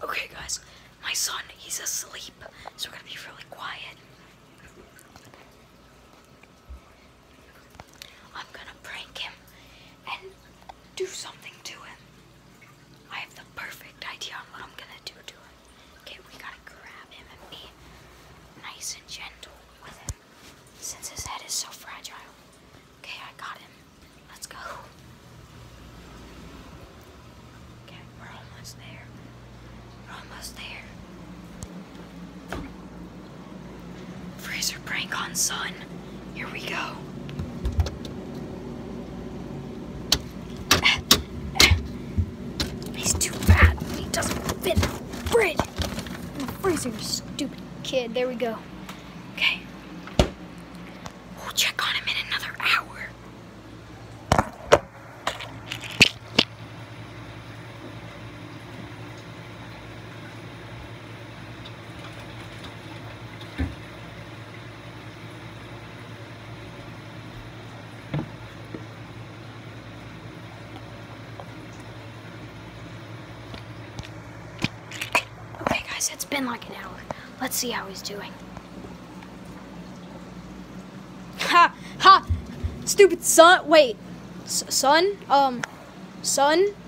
Okay, guys, my son, he's asleep, so we're gonna be really quiet. I'm gonna prank him and do something to him. I have the perfect idea on what I'm gonna do to him. Okay, we gotta grab him and be nice and gentle with him, since his head is so fragile. Okay, I got him. Let's go. Okay, we're almost there. We're almost there. Freezer prank on son. Here we go. He's too fat. He doesn't fit in the fridge. In the freezer, you stupid kid. There we go. Okay. We'll check on him in another hour. It's been like an hour. Let's see how he's doing. Ha! Ha! Stupid son. Wait. Son? Son?